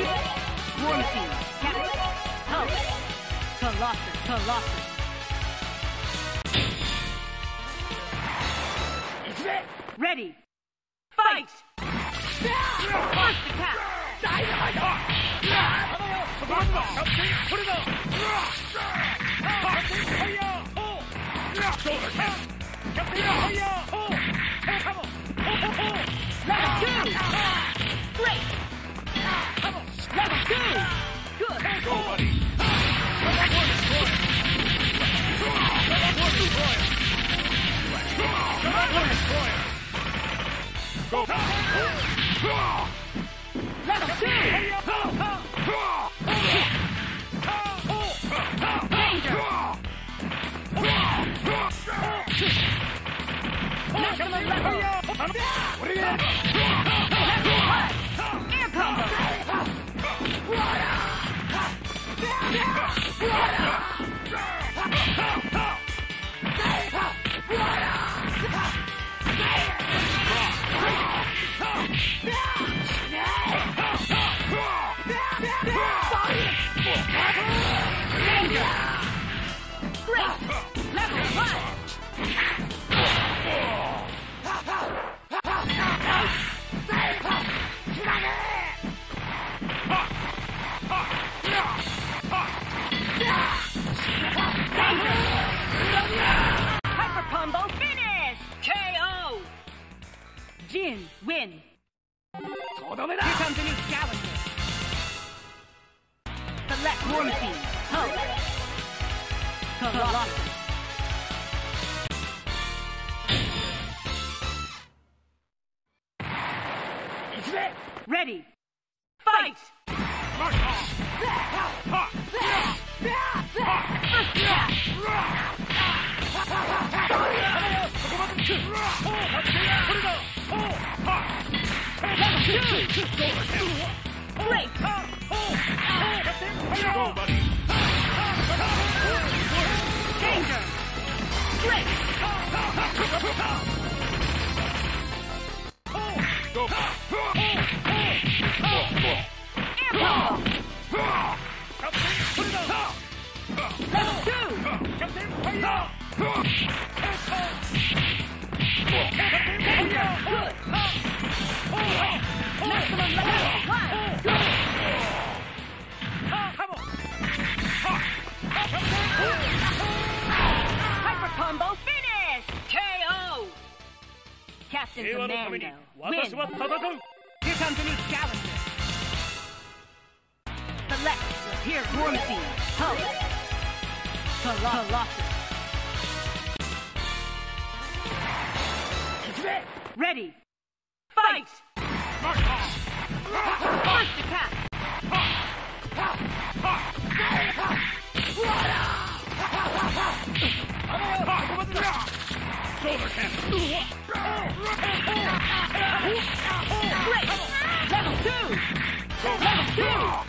War Machine, Captain, Hulk, Colossus. Ready, fight! First attack! Level 2! Great! Level 2! Good! Go, buddy! Go! Level 2! Danger! Maximum level! Level 1! Air combo! Danger! Great! Level 1! Hyper combo finish! KO! Jin win! Here comes a new challenger. Select War Machine, Hulk, Colossus. Ready, fight! First attack! Great! Go, buddy! Danger! Great! Go! Air combo! Level 2! Danger! Good! Maximum level 1! Hyper combo finish! KO! Captain Commando win! Here comes a new challenger. Select here War Machine, Hulk, Colossus. Ready, fight! First attack! Shoulder cannon! Great! Level 2! Level 2!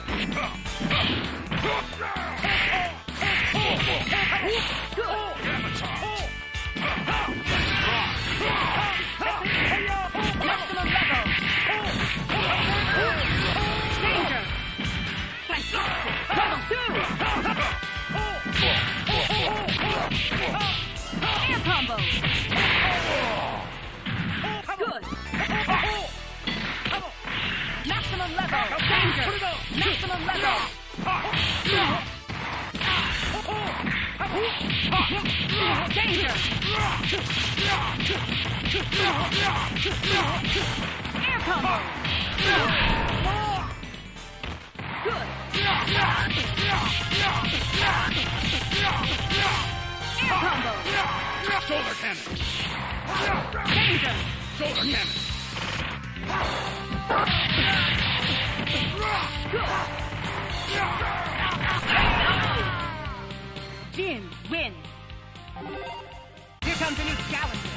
Good! Maximum level! Danger! Fantastic! Level 2! Air combo! Good! Maximum level! Danger! Maximum level! Danger! Air combo! Good! Air combo! Shoulder cannon! Danger! Shoulder cannon! Jin win! Here comes a new challenger.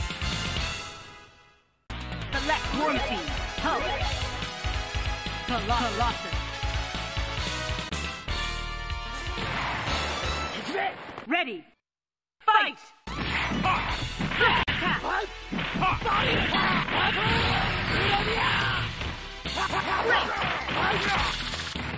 Select War Machine, Hulk, Colossus. Ready, fight! First attack! Great!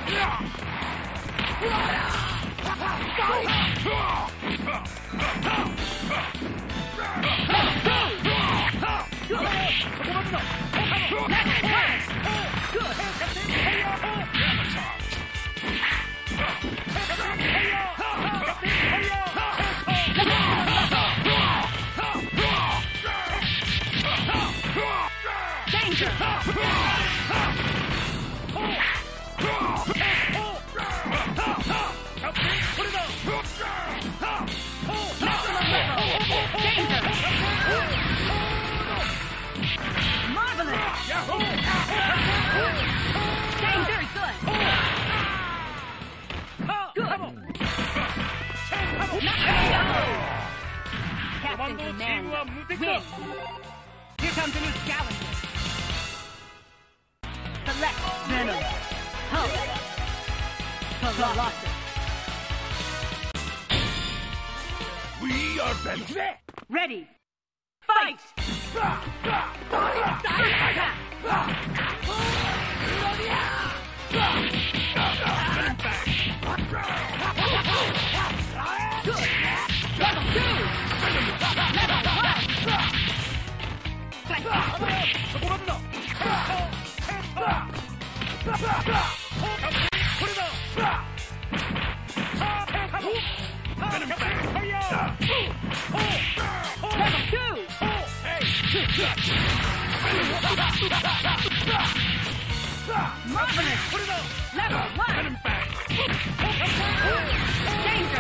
Captain Commander, win! Here comes a new challenger. Select Venom, Hulk, Colossus. We are Venom. Ready, fight! Marvelous! Level 1! Danger!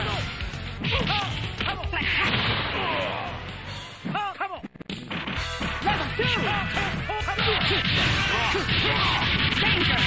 Level 2! Danger!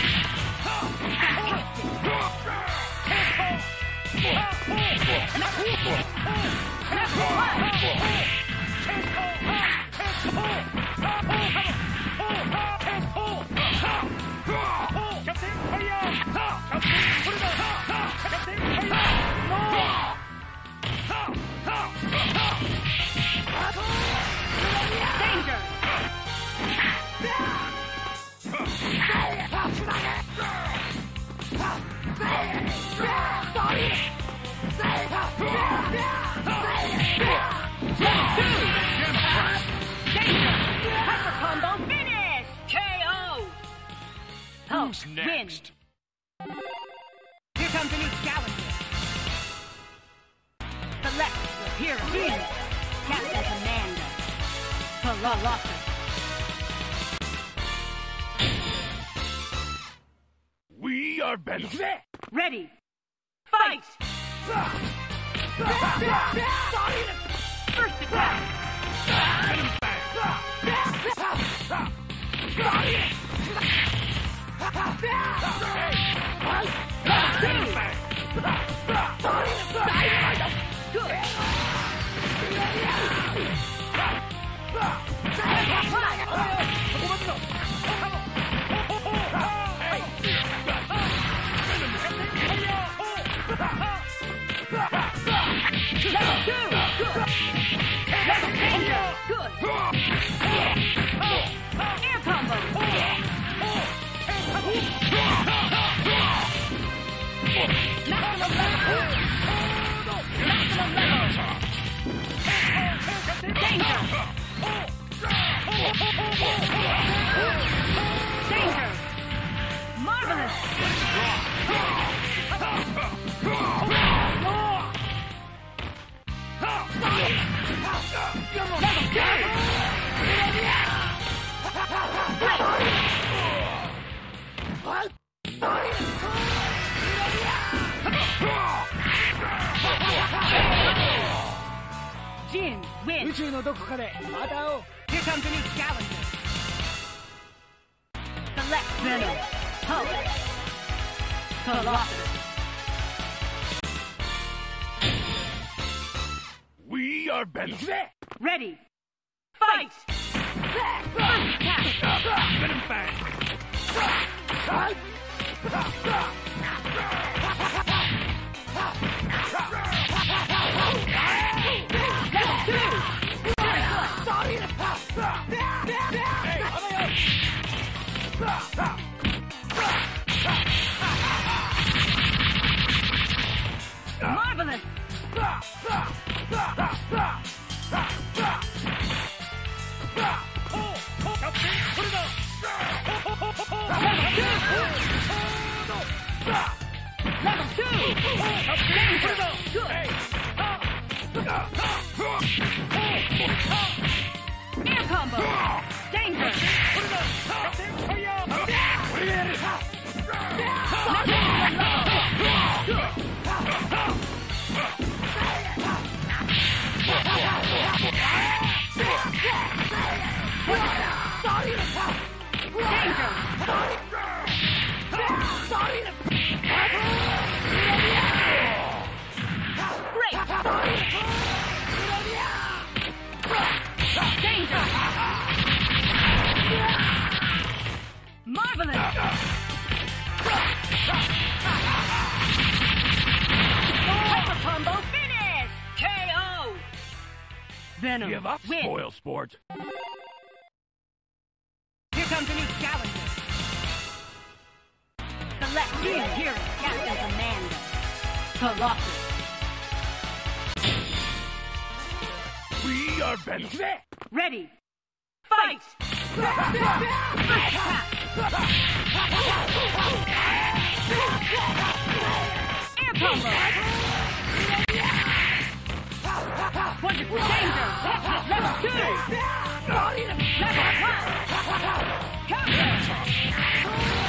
Who's next? Win. Here comes a new challenger. Select your hero. Win. Captain Commander, Colossus. We are Venom. Ready, fight! First attack! Venom Bang. Venom Bang. Good! Level 2! Good! Level Danger! Good! Air combo! Maximum level! Maximum level! Danger! Danger! Marvelous! Jin, win! 宇宙のどこかでまた会おう。 Here comes a new challenger. Select Venom, Hulk, Colossus. We are Venom. Ready, fight! First attack! Venom Bang. Air combo! Danger! Marvelous! Hyper combo finish! KO! Venom, Give up, win! spoil sport. Here comes a new challenger. Select Team Hero, Captain Commander. Colossus. We are Venom. Ready! Fight! Attack! Air combo! Wonderful danger! Level 2! Level 1! Counter!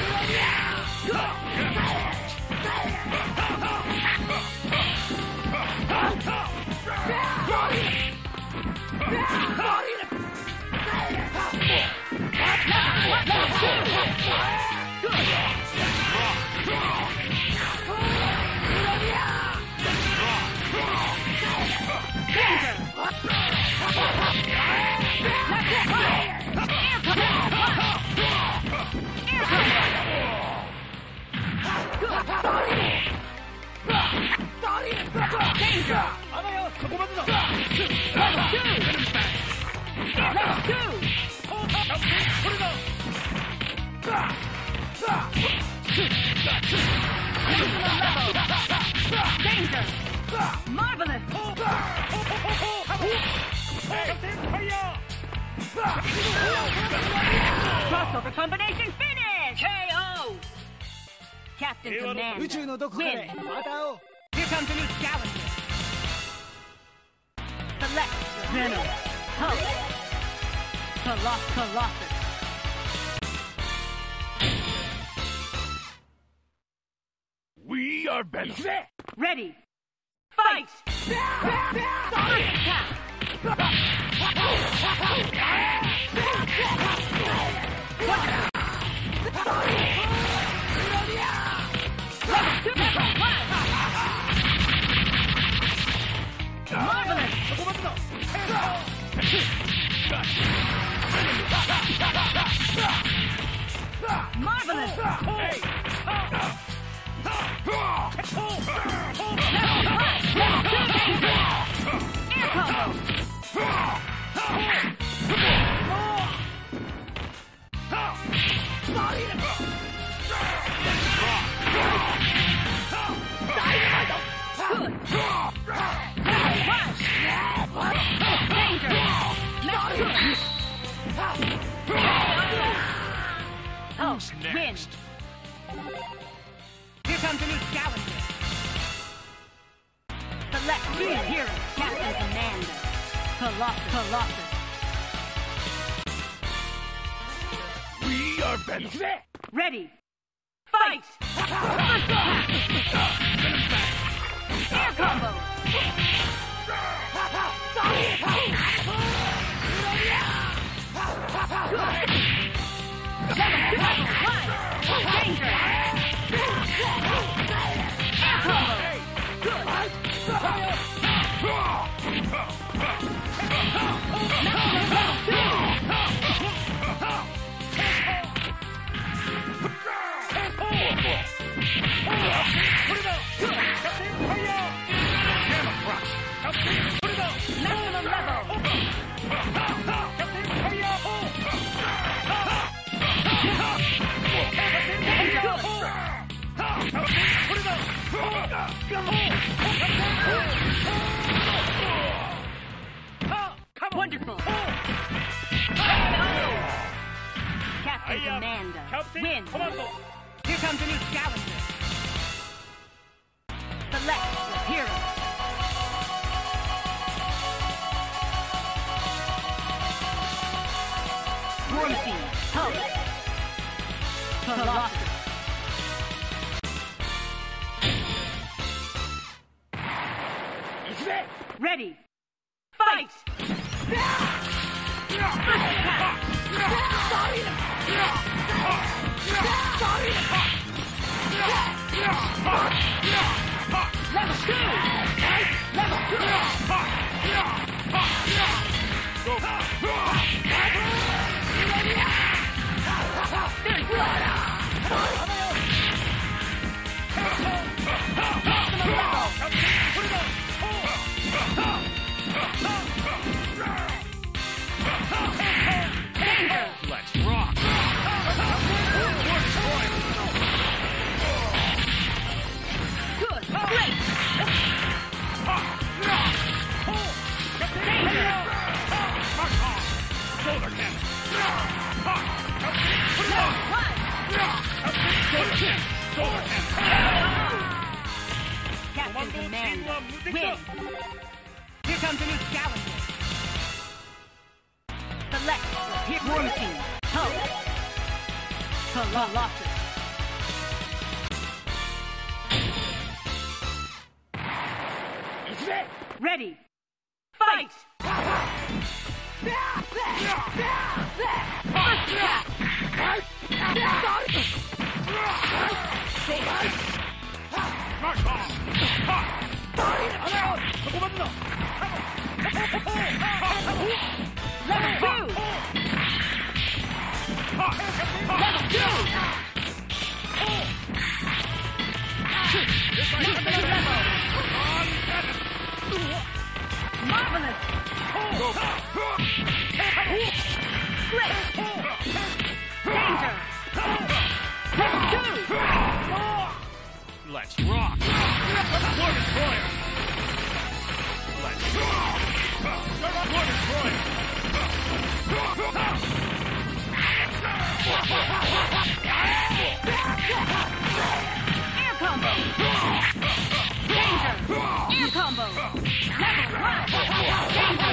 Danger! Marvelous! Crossover combination finish! KO! Captain 宇 Commander, 宙のどこかで win! また会おう Here comes a new challenger. Select Venom, Hulk, Colossus. We are Venom. Ready, fight! Attack! Marvelous! Marvelous! Air combo! Who's Win! next? Here comes a new challenger. Select Team Hero, Captain Commander. Colossus. We are Venom. Ready, fight! Air combo! Danger! Air combo! Maximum level! Wonderful! Captain Commander, win! Here comes a new challenger. Select your hero. Warm Fiend, Hulk. Colossus. Ready. Fight! Level 2! Level Let's rock. Good! Great! Solar cannon. Captain Commander, win! Here comes a new challenger. Select your hero. Warm Fiend, Hulk. Colossus. Ready. Fight! Level 2! Level 2! Marvelous! Great! Danger! Level 2! Let's rock. War Destroyer. Let's rock. War Destroyer. Air combo! Danger! Air combo! Level 1! Danger!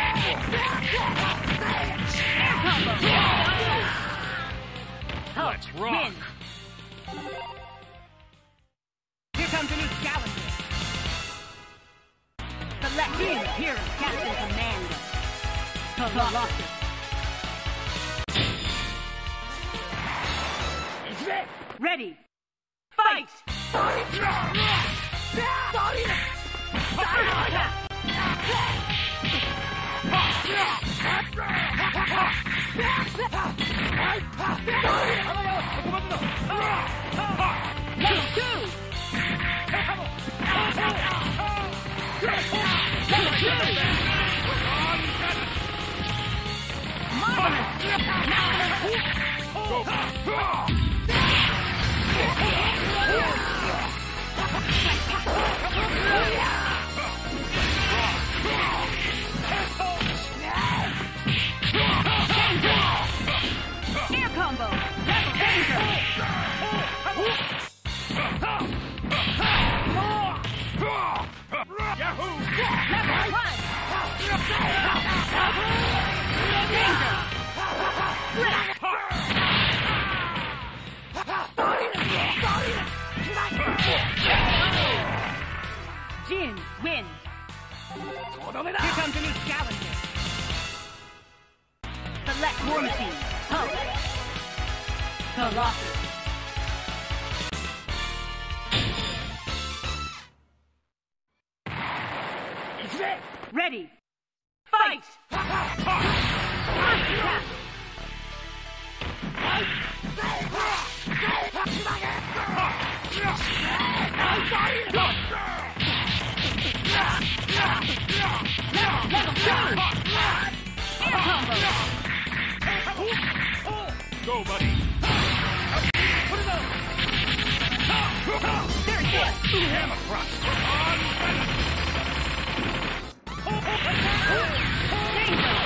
Air combo! Hulk, Let's rock. win! Here comes a new challenger. Select your hero, Captain Commander. Colossus. Ready. Fight! Level 2! Level 2! Marvelous! Air combo! Level danger! Yahoo! Level 1! Danger! Jin, win! Here comes a new challenger. Select Warm Fiend, Hulk. Colossus. Ready. Fight! Level 2! Air combo! Go, buddy. Very good! Hammer thrust. Danger!